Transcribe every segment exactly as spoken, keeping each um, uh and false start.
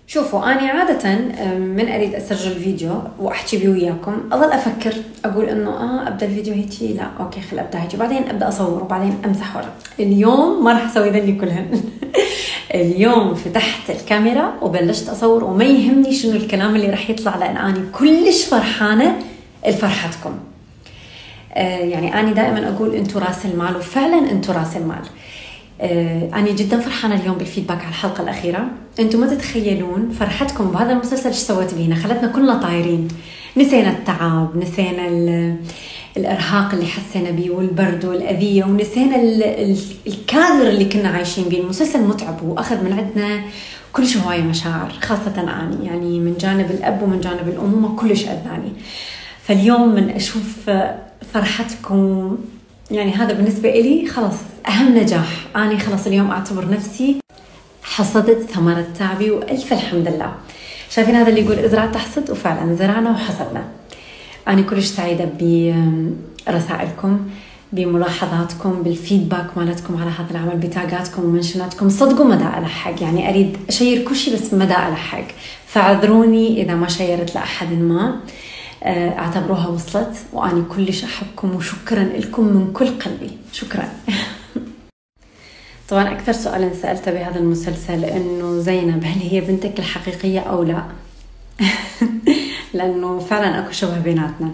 شوفوا، أنا عادة من أريد أسجل فيديو وأحكي بيه وياكم أظل أفكر أقول إنه آه أبدأ الفيديو هيك، لا أوكي خل أبدأ هيك، وبعدين أبدأ أصور وبعدين أمسح ورا. اليوم ما راح أسوي ذني كلهن. اليوم فتحت الكاميرا وبلشت أصور، وما يهمني شنو الكلام اللي راح يطلع، لأن أنا كلش فرحانة لفرحتكم. آه يعني أنا دائما أقول أنتوا رأس المال، وفعلا أنتوا رأس المال. آه أنا جدا فرحانة اليوم بالفيدباك على الحلقة الأخيرة. أنتوا ما تتخيلون فرحتكم بهذا المسلسل ايش سوت بينا، خلتنا كلنا طايرين، نسينا التعب، نسينا الإرهاق اللي حسينا بيه والبرد والأذية، ونسينا الكادر اللي كنا عايشين بيه. المسلسل متعب وأخذ من عندنا كلش هواية مشاعر، خاصة أنا يعني من جانب الأب ومن جانب الأمومة كلش أذاني. فاليوم من أشوف فرحتكم يعني هذا بالنسبة إلي خلاص أهم نجاح. أنا خلاص اليوم أعتبر نفسي حصدت ثمرة تعبي، وألف الحمد لله. شايفين هذا اللي يقول ازرع تحصد، وفعلا زرعنا وحصدنا. أنا كلش سعيدة برسائلكم، بملاحظاتكم، بالفيدباك مالتكم على هذا العمل، بتاجاتكم ومنشناتكم. صدقوا مدى ألحق، يعني أريد أشير كل شيء بس مدى ألحق، فاعذروني إذا ما شيرت لأحد ما. اعتبروها وصلت، وأنا كلش أحبكم وشكرا لكم من كل قلبي، شكرا. طبعا أكثر سؤال سألته بهذا المسلسل إنه زينب هل هي بنتك الحقيقية أو لا؟ لأنه فعلا أكو شبه بيناتنا.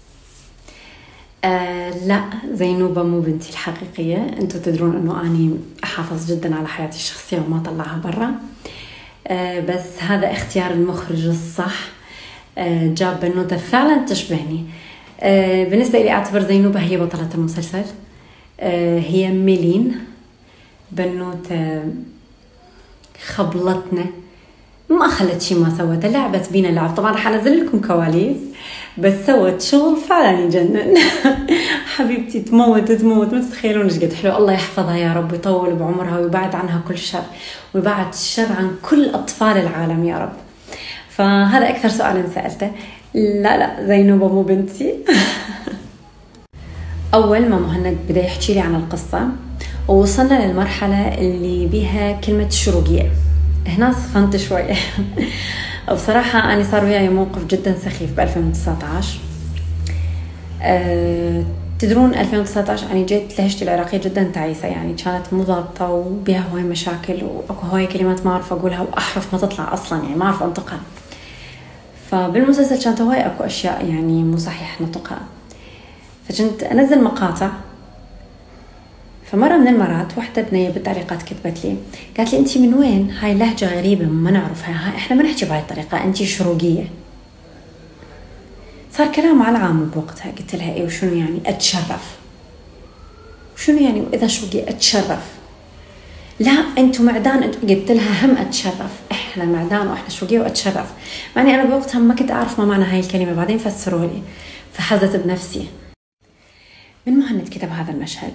آه لا، زينوبة مو بنتي الحقيقية. أنتوا تدرون إنه أنا أحافظ جدا على حياتي الشخصية وما طلعها برا. آه بس هذا اختيار المخرج الصح. آه جاب بنوتة فعلا تشبهني. آه بالنسبة لي أعتبر زينوبة هي بطلة المسلسل. آه هي ميلين، بنوتة خبلتنا، ما أخلت شي ما سوته، لعبت بينا لعب. طبعا رح أنزل لكم كواليس، بس سوت شغل فعلا يجنن. حبيبتي تموت تموت، ما تتخيلون ايش قد حلو. الله يحفظها يا رب، ويطول بعمرها ويبعد عنها كل شر، ويبعد الشر عن كل أطفال العالم يا رب. فهذا أكثر سؤال سألته. لا لا، زينوبة مو بنتي. أول ما مهند بدأ يحكي لي عن القصة ووصلنا للمرحلة اللي بيها كلمة الشروقية، هنا صفنت شوية. بصراحة أنا صار وياي موقف جدا سخيف ب ألفين وتسعة عشر. أه تدرون ألفين وتسعة عشر أنا جيت لهجتي العراقية جدا تعيسة، يعني كانت مو ضابطة وبيها هواي مشاكل، وأكو هواي كلمات ما أعرف أقولها، وأحرف ما تطلع أصلا، يعني ما أعرف أنطقها. فبالمسلسل كانت هواي أكو أشياء يعني مو صحيح نطقها، فكنت أنزل مقاطع. فمرة من المرات واحدة بنية بالتعليقات كتبت لي، قالت لي أنتي من وين؟ هاي لهجة غريبة ما نعرفها، هاي إحنا ما نحكي بهاي الطريقة، أنتي شروقية. صار كلام على العام بوقتها. قلت لها إيه وشنو يعني أتشرف؟ شنو يعني وإذا شروقية أتشرف؟ لا أنتوا معدان أنتوا. قلت لها هم أتشرف، إحنا معدان وإحنا شروقية وأتشرف. معني أنا بوقتها ما كنت أعرف ما معنى هاي الكلمة، بعدين فسروا لي، فحزت بنفسي. من مهند كتب هذا المشهد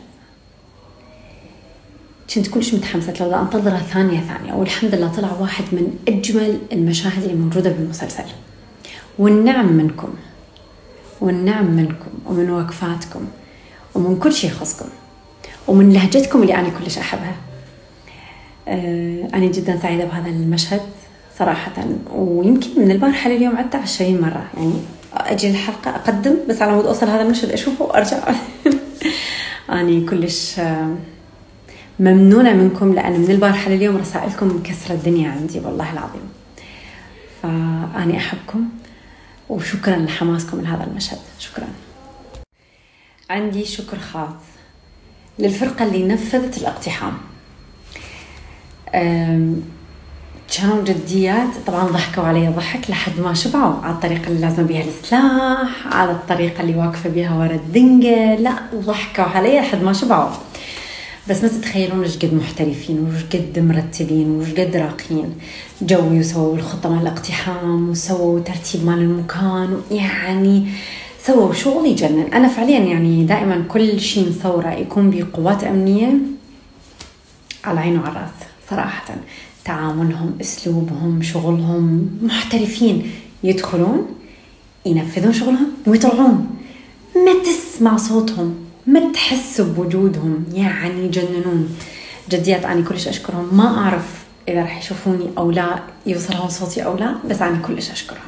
كنت كلش متحمسة لو بدي أنتظرها ثانية ثانية، والحمد لله طلع واحد من أجمل المشاهد اللي موجودة بالمسلسل. والنعم منكم، والنعم منكم ومن وقفاتكم ومن كل شيء يخصكم ومن لهجتكم اللي أنا كلش أحبها. أه أنا جدا سعيدة بهذا المشهد صراحة، ويمكن من البارحة لليوم عدت عشرين مرة، يعني أجي الحلقة أقدم بس على مود أوصل هذا المشهد أشوفه وأرجع. أنا كلش ممنونة منكم، لأن من البارحة لليوم رسائلكم مكسرة الدنيا عندي والله العظيم. فأنا أحبكم وشكرا لحماسكم لهذا المشهد، شكرا. عندي شكر خاص للفرقة اللي نفذت الاقتحام. كانوا جديات، طبعا ضحكوا علي ضحك لحد ما شبعوا على الطريقة اللي لازم بيها السلاح، على الطريقة اللي واقفة بيها ورا الدنقة، لا ضحكوا علي لحد ما شبعوا. بس ما تتخيلون ايش قد محترفين وايش قد مرتبين وايش قد راقيين. جوي وسووا الخطة مال الاقتحام وسووا ترتيب مال المكان، يعني سووا شغل يجنن. انا فعليا يعني دائما كل شيء نصوره يكون بقوات امنية على عينه وعلى الراس صراحة. تعاملهم، اسلوبهم، شغلهم، محترفين، يدخلون ينفذون شغلهم ويطلعون، ما تسمع صوتهم، ما تحس بوجودهم، يعني يجننون. جديات أنا كلش أشكرهم. ما أعرف اذا رح يشوفوني او لا، يوصلهم صوتي او لا، بس عني كلش اشكرهم.